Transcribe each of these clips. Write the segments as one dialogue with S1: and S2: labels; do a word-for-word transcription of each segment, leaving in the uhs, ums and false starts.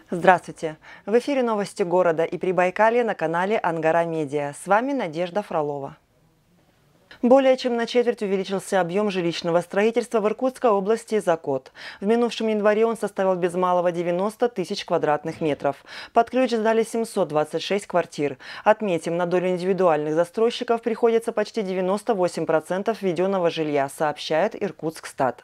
S1: Здравствуйте! В эфире новости города и Прибайкалья на канале Ангара Медиа. С вами Надежда Фролова. Более чем на четверть увеличился объем жилищного строительства в Иркутской области за год. В минувшем январе он составил без малого девяносто тысяч квадратных метров. Под ключ сдали семьсот двадцать шесть квартир. Отметим, на долю индивидуальных застройщиков приходится почти девяносто восемь процентов введенного жилья, сообщает Иркутскстат.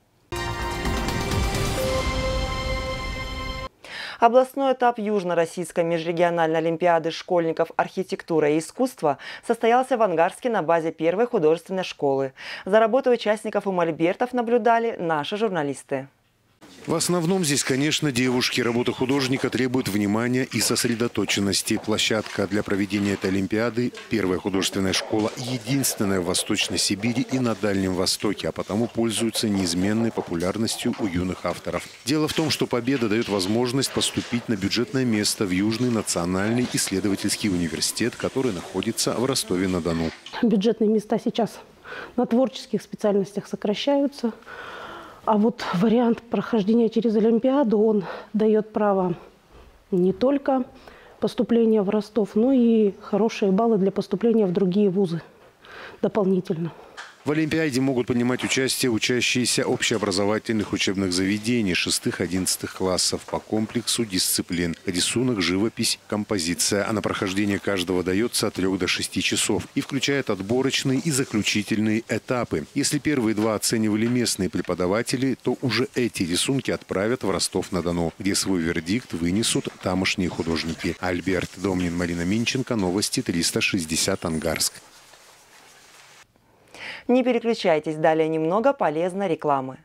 S1: Областной этап Южно-Российской межрегиональной олимпиады школьников «Архитектура и искусство» состоялся в Ангарске на базе первой художественной школы. За работой участников и мольбертов наблюдали наши журналисты.
S2: В основном здесь, конечно, девушки. Работа художника требует внимания и сосредоточенности. Площадка для проведения этой олимпиады – первая художественная школа, единственная в Восточной Сибири и на Дальнем Востоке, а потому пользуется неизменной популярностью у юных авторов. Дело в том, что победа дает возможность поступить на бюджетное место в Южный национальный исследовательский университет, который находится в Ростове-на-Дону.
S3: Бюджетные места сейчас на творческих специальностях сокращаются. А вот вариант прохождения через Олимпиаду, он дает право не только поступления в Ростов, но и хорошие баллы для поступления в другие вузы дополнительно.
S2: В Олимпиаде могут принимать участие учащиеся общеобразовательных учебных заведений шестых-одиннадцатых классов по комплексу дисциплин: рисунок, живопись, композиция. А на прохождение каждого дается от трёх до шести часов и включает отборочные и заключительные этапы. Если первые два оценивали местные преподаватели, то уже эти рисунки отправят в Ростов-на-Дону, где свой вердикт вынесут тамошние художники. Альберт Домнин, Марина Минченко, новости триста шестьдесят, Ангарск.
S1: Не переключайтесь, далее немного полезной рекламы.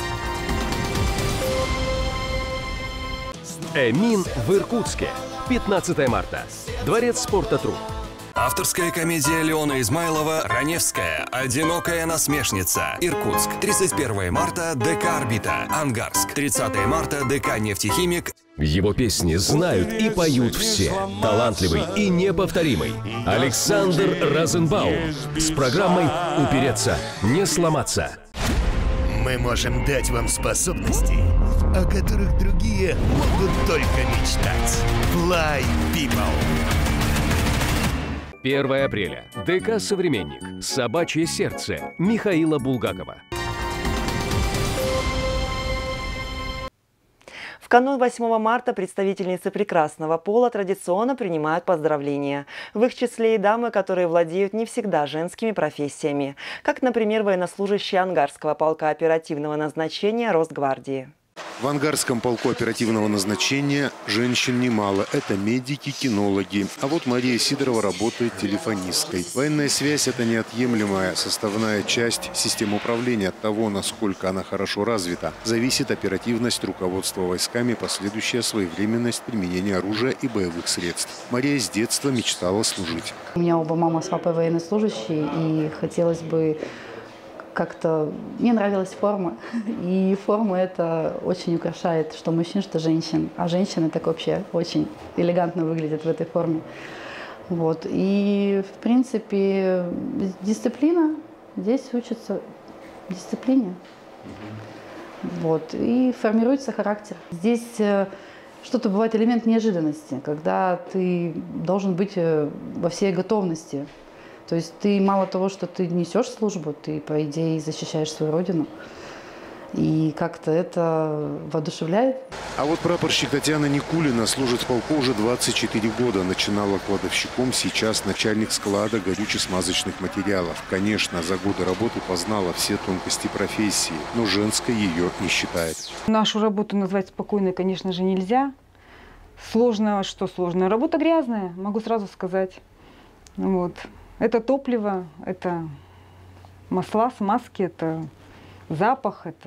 S4: Эмин в Иркутске. пятнадцатое марта. Дворец спорта «Труд».
S5: Авторская комедия Леона Измайлова «Раневская. Одинокая насмешница». Иркутск. тридцать первое марта. ДК «Орбита». Ангарск. тридцатое марта. ДК «Нефтехимик».
S4: Его песни знают и поют все. Талантливый и неповторимый Александр Розенбаум с программой «Упереться, не сломаться».
S6: Мы можем дать вам способности, о которых другие могут только мечтать. Fly People.
S4: первое апреля. ДК «Современник». «Собачье сердце» Михаила Булгакова.
S1: В канун восьмого марта представительницы прекрасного пола традиционно принимают поздравления. В их числе и дамы, которые владеют не всегда женскими профессиями, как, например, военнослужащие Ангарского полка оперативного назначения Росгвардии.
S2: В Ангарском полку оперативного назначения женщин немало. Это медики, кинологи. А вот Мария Сидорова работает телефонисткой. Военная связь – это неотъемлемая составная часть системы управления. От того, насколько она хорошо развита, зависит оперативность руководства войсками, последующая своевременность применения оружия и боевых средств. Мария с детства мечтала служить.
S7: У меня оба мама с папой военнослужащие, и хотелось бы как-то... Мне нравилась форма, и форма это очень украшает что мужчин, что женщин. А женщины так вообще очень элегантно выглядят в этой форме. Вот. И, в принципе, дисциплина. Здесь учатся дисциплине. Вот. И формируется характер. Здесь что-то бывает элемент неожиданности, когда ты должен быть во всей готовности. То есть ты мало того, что ты несешь службу, ты, по идее, защищаешь свою родину. И как-то это воодушевляет.
S2: А вот прапорщик Татьяна Никулина служит в полку уже двадцать четыре года. Начинала кладовщиком, сейчас начальник склада горюче-смазочных материалов. Конечно, за годы работы познала все тонкости профессии, но женской ее не считает.
S8: Нашу работу назвать спокойной, конечно же, нельзя. Сложно, что сложно. Работа грязная, могу сразу сказать. Вот. Это топливо, это масла, смазки, это запах, это,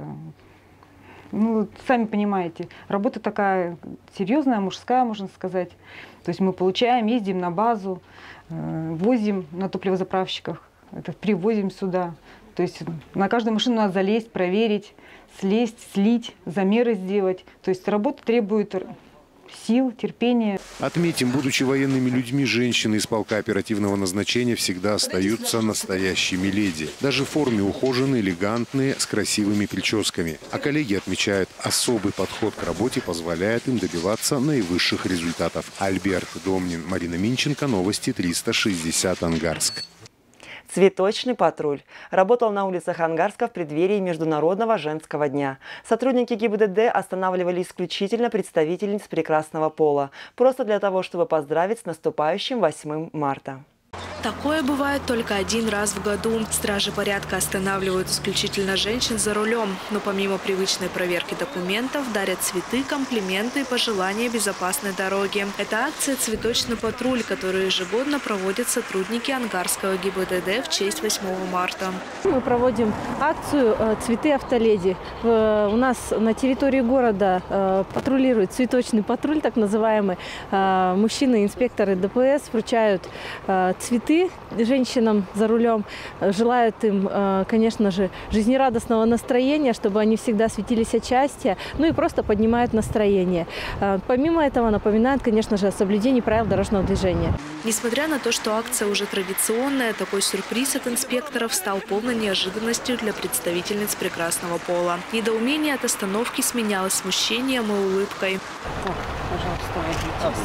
S8: ну, сами понимаете, работа такая серьезная, мужская, можно сказать. То есть мы получаем, ездим на базу, э, возим на топливозаправщиках, это привозим сюда. То есть на каждую машину надо залезть, проверить, слезть, слить, замеры сделать. То есть работа требует сил, терпения.
S2: Отметим, будучи военными людьми, женщины из полка оперативного назначения всегда остаются настоящими леди. Даже в форме ухоженные, элегантные, с красивыми прическами. А коллеги отмечают, особый подход к работе позволяет им добиваться наивысших результатов. Альберт Домнин, Марина Минченко, новости триста шестьдесят Ангарск.
S1: Цветочный патруль работал на улицах Ангарска в преддверии Международного женского дня. Сотрудники ГИБДД останавливали исключительно представительниц прекрасного пола, просто для того, чтобы поздравить с наступающим восьмым марта.
S9: Такое бывает только один раз в году. Стражи порядка останавливают исключительно женщин за рулем. Но помимо привычной проверки документов, дарят цветы, комплименты и пожелания безопасной дороги. Это акция «Цветочный патруль», которую ежегодно проводят сотрудники Ангарского ГИБДД в честь восьмого марта.
S3: Мы проводим акцию «Цветы автоледи». У нас на территории города патрулирует цветочный патруль, так называемый. Мужчины, инспекторы ДПС вручают цветы женщинам за рулем, желают им, конечно же, жизнерадостного настроения, чтобы они всегда светились от счастья, ну и просто поднимают настроение. Помимо этого напоминают, конечно же, о соблюдении правил дорожного движения.
S9: Несмотря на то, что акция уже традиционная, такой сюрприз от инспекторов стал полной неожиданностью для представительниц прекрасного пола. Недоумение от остановки сменялось смущением и улыбкой.
S3: Так, пожалуйста,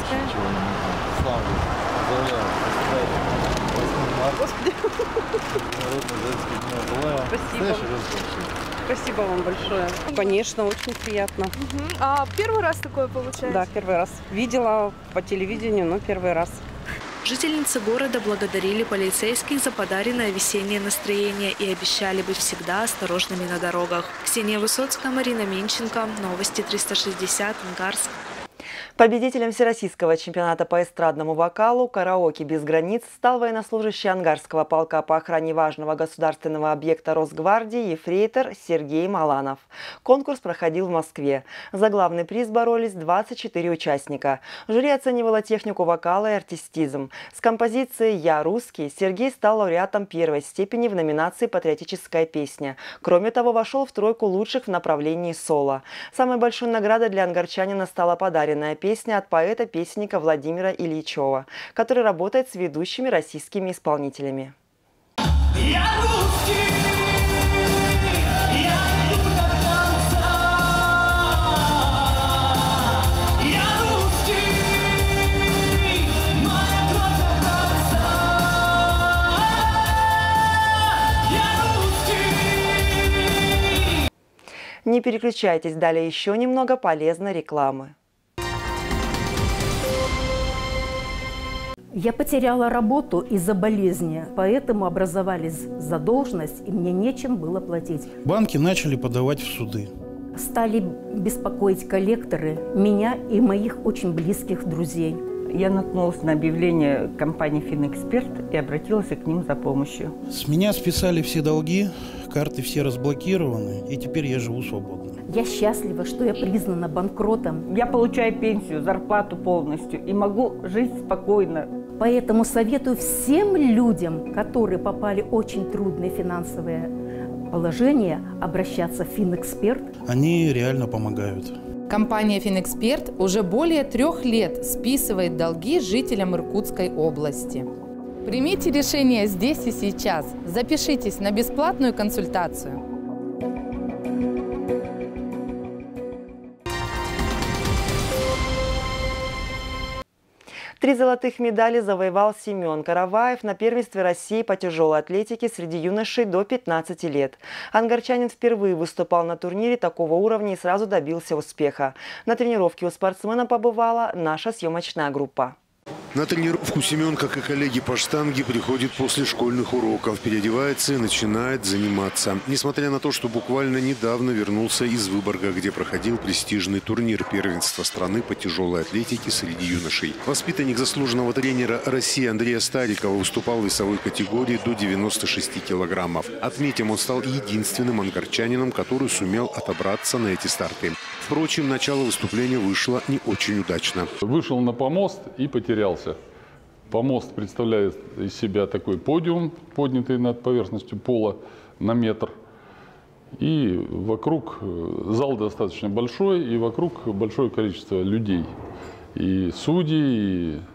S10: Господи. Спасибо. Спасибо вам большое. Конечно, очень приятно.
S11: Угу. А первый раз такое получается?
S10: Да, первый раз. Видела по телевидению, но первый раз.
S9: Жительницы города благодарили полицейских за подаренное весеннее настроение и обещали быть всегда осторожными на дорогах. Ксения Высоцкая, Марина Минченко. Новости триста шестьдесят, Ангарск.
S1: Победителем всероссийского чемпионата по эстрадному вокалу «Караоке без границ» стал военнослужащий Ангарского полка по охране важного государственного объекта Росгвардии ефрейтор Сергей Маланов. Конкурс проходил в Москве. За главный приз боролись двадцать четыре участника. Жюри оценивало технику вокала и артистизм. С композицией «Я русский» Сергей стал лауреатом первой степени в номинации «Патриотическая песня». Кроме того, вошел в тройку лучших в направлении соло. Самой большой наградой для ангарчанина стала подаренная песня Песня от поэта-песенника Владимира Ильичева, который работает с ведущими российскими исполнителями. Я русский, я иду до конца. Я русский, моя кровь до конца. Я русский. Не переключайтесь, далее еще немного полезной рекламы.
S12: Я потеряла работу из-за болезни, поэтому образовались задолженность, и мне нечем было платить.
S13: Банки начали подавать в суды.
S12: Стали беспокоить коллекторы меня и моих очень близких друзей.
S14: Я наткнулась на объявление компании «Финэксперт» и обратилась к ним за помощью.
S13: С меня списали все долги, карты все разблокированы, и теперь я живу свободно.
S12: Я счастлива, что я признана банкротом.
S14: Я получаю пенсию, зарплату полностью и могу жить спокойно.
S12: Поэтому советую всем людям, которые попали в очень трудное финансовое положение, обращаться в Финэксперт.
S13: Они реально помогают.
S15: Компания «Финэксперт» уже более трех лет списывает долги жителям Иркутской области. Примите решение здесь и сейчас. Запишитесь на бесплатную консультацию.
S1: Три золотых медали завоевал Семен Караваев на первенстве России по тяжелой атлетике среди юношей до пятнадцати лет. Ангарчанин впервые выступал на турнире такого уровня и сразу добился успеха. На тренировке у спортсмена побывала наша съемочная группа.
S2: На тренировку Семен, как и коллеги по штанге, приходит после школьных уроков, переодевается и начинает заниматься. Несмотря на то, что буквально недавно вернулся из Выборга, где проходил престижный турнир первенства страны по тяжелой атлетике среди юношей. Воспитанник заслуженного тренера России Андрея Старикова выступал в весовой категории до девяноста шести килограммов. Отметим, он стал единственным ангарчанином, который сумел отобраться на эти старты. Впрочем, начало выступления вышло не очень удачно.
S16: Вышел на помост и потерялся. Помост представляет из себя такой подиум, поднятый над поверхностью пола на метр. И вокруг зал достаточно большой, и вокруг большое количество людей. и судьи, и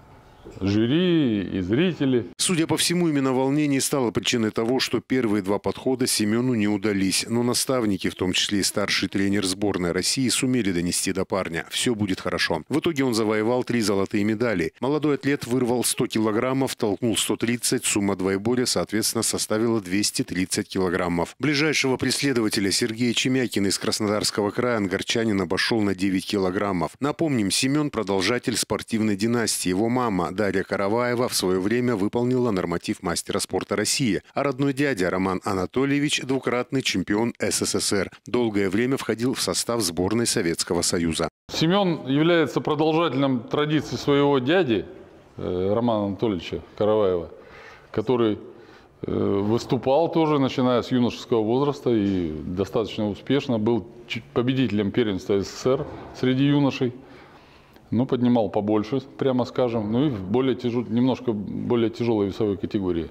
S16: жюри, и зрители.
S2: Судя по всему, именно волнение стало причиной того, что первые два подхода Семену не удались. Но наставники, в том числе и старший тренер сборной России, сумели донести до парня: все будет хорошо. В итоге он завоевал три золотые медали. Молодой атлет вырвал сто килограммов, толкнул сто тридцать. Сумма двоеборья, соответственно, составила двести тридцать килограммов. Ближайшего преследователя Сергея Чемякина из Краснодарского края ангарчанин обошел на девять килограммов. Напомним, Семен – продолжатель спортивной династии. Его мама Дарья Караваева в свое время выполнила норматив мастера спорта России, а родной дядя Роман Анатольевич – двукратный чемпион СССР. Долгое время входил в состав сборной Советского Союза.
S16: Семен является продолжателем традиций своего дяди Романа Анатольевича Караваева, который выступал тоже, начиная с юношеского возраста, и достаточно успешно был победителем первенства СССР среди юношей. Ну, поднимал побольше, прямо скажем, ну и в более тяжел, немножко более тяжелой весовой категории.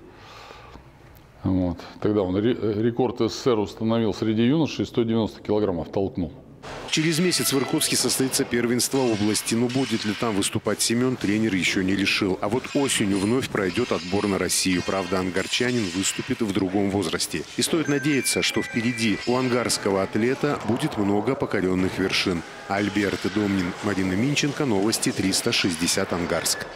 S16: Вот. Тогда он рекорд СССР установил среди юношей, сто девяносто килограммов толкнул.
S2: Через месяц в Иркутске состоится первенство области. Но будет ли там выступать Семен, тренер еще не решил. А вот осенью вновь пройдет отбор на Россию. Правда, ангарчанин выступит в другом возрасте. И стоит надеяться, что впереди у ангарского атлета будет много покоренных вершин. Альберт Домнин, Марина Минченко, новости триста шестьдесят Ангарск.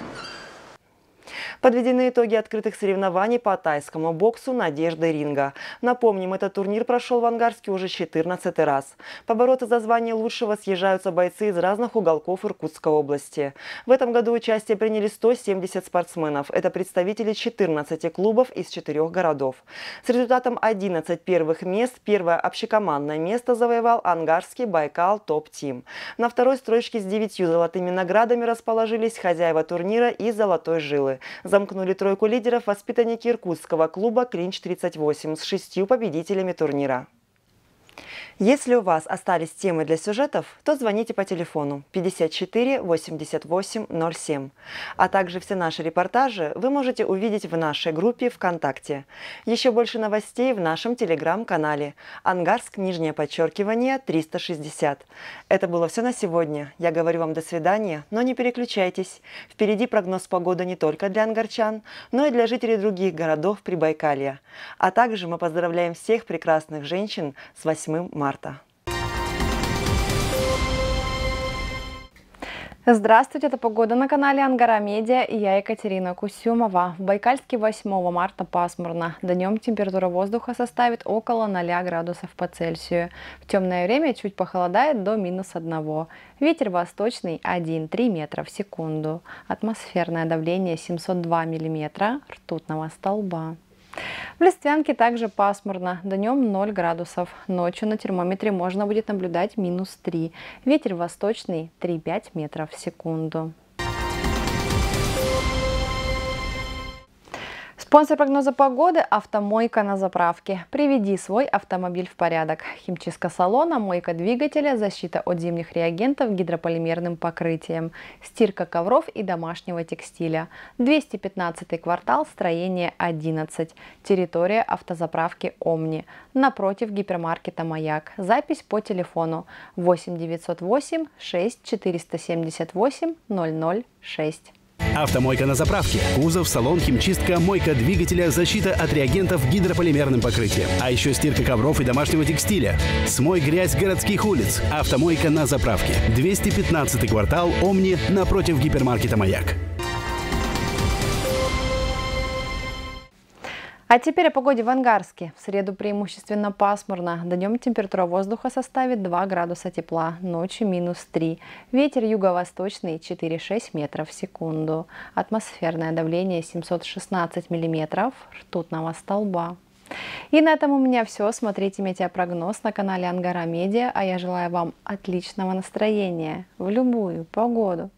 S1: Подведены итоги открытых соревнований по тайскому боксу «Надежда ринга». Напомним, этот турнир прошел в Ангарске уже четырнадцатый раз. Побороться за звание лучшего съезжаются бойцы из разных уголков Иркутской области. В этом году участие приняли сто семьдесят спортсменов. Это представители четырнадцати клубов из четырех городов. С результатом одиннадцать первых мест первое общекомандное место завоевал ангарский Байкал Топ-Тим. На второй строчке с девятью золотыми наградами расположились хозяева турнира из Золотой Жилы. Замкнули тройку лидеров воспитанники иркутского клуба «Клинч тридцать восемь» с шестью победителями турнира. Если у вас остались темы для сюжетов, то звоните по телефону пятьдесят четыре восемьдесят восемь ноль семь. А также все наши репортажи вы можете увидеть в нашей группе ВКонтакте. Еще больше новостей в нашем телеграм-канале «Ангарск, нижнее подчеркивание, триста шестьдесят». Это было все на сегодня. Я говорю вам до свидания, но не переключайтесь. Впереди прогноз погоды не только для ангарчан, но и для жителей других городов Прибайкалья. А также мы поздравляем всех прекрасных женщин с восьмым марта.
S17: Здравствуйте, это погода на канале Ангара Медиа и я Екатерина Кусюмова. В Байкальске восьмого марта пасмурно. Днем температура воздуха составит около ноля градусов по Цельсию. В темное время чуть похолодает до минус одного. Ветер восточный один-три метра в секунду. Атмосферное давление семьсот два миллиметра ртутного столба. В Листвянке также пасмурно, днем ноль градусов, ночью на термометре можно будет наблюдать минус три, ветер восточный три-пять метров в секунду. Спонсор прогноза погоды – «Автомойка на заправке». Приведи свой автомобиль в порядок. Химчистка салона, мойка двигателя, защита от зимних реагентов гидрополимерным покрытием, стирка ковров и домашнего текстиля. двести пятнадцатый квартал, строение одиннадцать. Территория автозаправки «Омни». Напротив гипермаркета «Маяк». Запись по телефону восемь девятьсот восемь шесть четыреста семьдесят восемь ноль ноль шесть.
S18: Автомойка на заправке. Кузов, салон, химчистка, мойка двигателя, защита от реагентов гидрополимерным покрытием. А еще стирка ковров и домашнего текстиля. Смой грязь городских улиц. Автомойка на заправке. двести пятнадцатый квартал, Омни, напротив гипермаркета «Маяк».
S17: А теперь о погоде в Ангарске. В среду преимущественно пасмурно. Днем температура воздуха составит два градуса тепла, ночью минус три. Ветер юго-восточный четыре-шесть метров в секунду. Атмосферное давление семьсот шестнадцать миллиметров ртутного столба. И на этом у меня все. Смотрите метеопрогноз на канале Ангара Медиа. А я желаю вам отличного настроения в любую погоду.